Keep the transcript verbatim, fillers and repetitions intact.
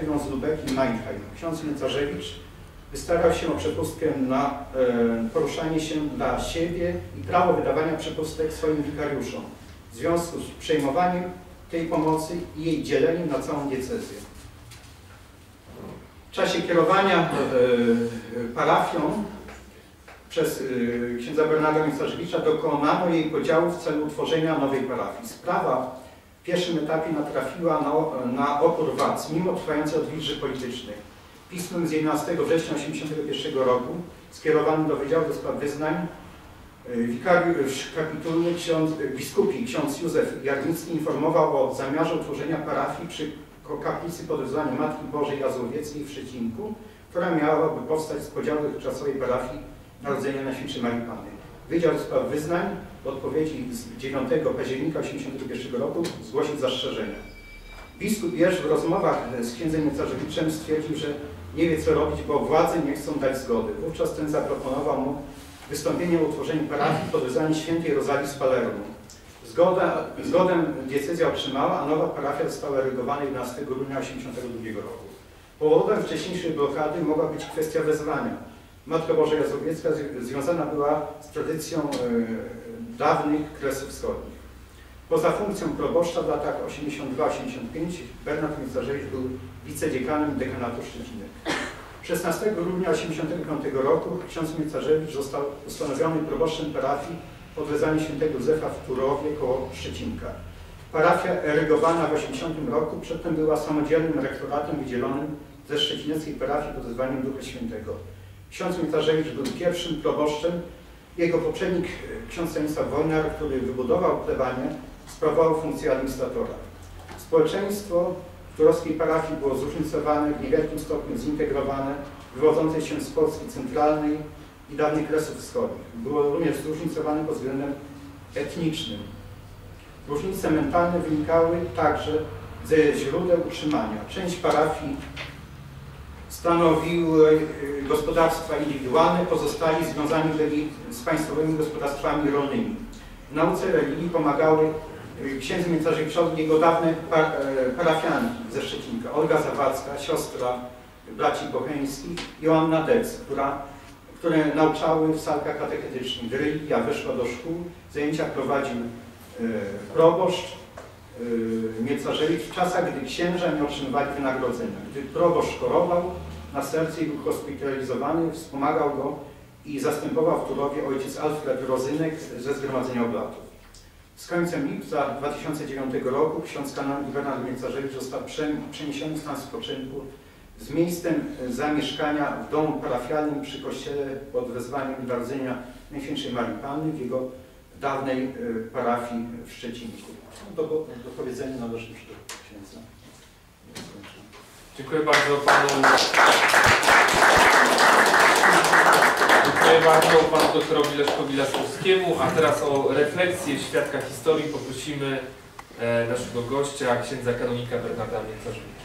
księżyną z Lubeki Meinheim. Ksiądz Mięcarzewicz wystarał się o przepustkę na e, poruszanie się dla siebie i prawo wydawania przepustek swoim wikariuszom w związku z przejmowaniem tej pomocy i jej dzieleniem na całą diecezję. W czasie kierowania e, parafią przez e, księdza Bernarda Mięcarzewicza dokonano jej podziału w celu utworzenia nowej parafii. Sprawa w pierwszym etapie natrafiła na, na opór władz, mimo trwającej odwilży politycznych. Pismem z jedenastego września tysiąc dziewięćset osiemdziesiątego pierwszego roku skierowanym do Wydziału do Spraw Wyznań wikariusz kapituły ksiądz, biskupi ksiądz Józef Jarnicki informował o zamiarze utworzenia parafii przy kaplicy pod wezwaniem Matki Bożej Jazłowieckiej w Szczecinku, która miałaby powstać z podziału dotychczasowej parafii Narodzenia Najświętszej Marii Panny. Wydział do Spraw Wyznań w odpowiedzi z dziewiątego października tysiąc dziewięćset osiemdziesiątego pierwszego roku zgłosił zastrzeżenia. Biskup Jerz w rozmowach z księdzem Mięcarzewiczem stwierdził, że nie wie co robić, bo władze nie chcą dać zgody. Wówczas ten zaproponował mu wystąpienie o utworzeniu parafii pod wezwaniem świętej Rozalii z Palermo. Zgoda, zgodę diecezja otrzymała, a nowa parafia została erygowana jedenastego grudnia tysiąc dziewięćset osiemdziesiątego drugiego roku. Powodem wcześniejszej blokady mogła być kwestia wezwania. Matka Boża Jazłowiecka związana była z tradycją e, dawnych Kresów Wschodnich. Poza funkcją proboszcza w latach osiemdziesiątym drugim do osiemdziesiątego piątego Bernard Mięcarzewicz był wicedzekanem dekanatu Szczecinek. szesnastego grudnia tysiąc dziewięćset osiemdziesiątego piątego roku ksiądz Mięcarzewicz został ustanowiony proboszczem parafii pod wezwaniem świętego Józefa w Turowie koło Szczecinka. Parafia erygowana w tysiąc dziewięćset osiemdziesiątym roku przedtem była samodzielnym rektoratem wydzielonym ze szczecineckiej parafii pod wezwaniem Ducha Świętego. Ksiądz Mięcarzewicz był pierwszym proboszczem. Jego poprzednik, ksiądz Stanisław Wojnar, który wybudował plebanię, sprawował funkcję administratora. Społeczeństwo turowskiej parafii było zróżnicowane, w niewielkim stopniu zintegrowane, wywodzące się z Polski centralnej i dawnych Kresów Wschodnich. Było również zróżnicowane pod względem etnicznym. Różnice mentalne wynikały także ze źródeł utrzymania. Część parafii stanowiły gospodarstwa indywidualne, pozostali związani byli z państwowymi gospodarstwami rolnymi. W nauce religii pomagały księdzu Mięcarzewiczowi jego dawne par, parafianki ze Szczecinka, Olga Zawadzka, siostra braci Bocheńskich, Joanna Dec, która, które nauczały w salkach katechetycznych. Religia weszła do szkół, zajęcia prowadził e, proboszcz e, Mięcarzewicz w czasach, gdy księża nie otrzymywali wynagrodzenia. Gdy proboszcz chorował na serce i był hospitalizowany, wspomagał go i zastępował w Turowie ojciec Alfred Rozynek ze Zgromadzenia Oblatów. Z końcem lipca dwa tysiące dziewiątego roku ksiądz kanonik Bernard Mięcarzewicz został przeniesiony w stan spoczynku z miejscem zamieszkania w domu parafialnym przy kościele pod wezwaniem Narodzenia Najświętszej Marii Panny w jego dawnej parafii w Szczecinku. Do, do powiedzenia należy już do księdza. Dziękuję bardzo panu. Dziękuję bardzo panu doktorowi Leszkowi Lasowskiemu, a teraz o refleksję świadka historii poprosimy e, naszego gościa, księdza kanonika Bernarda Mięcarzewicza.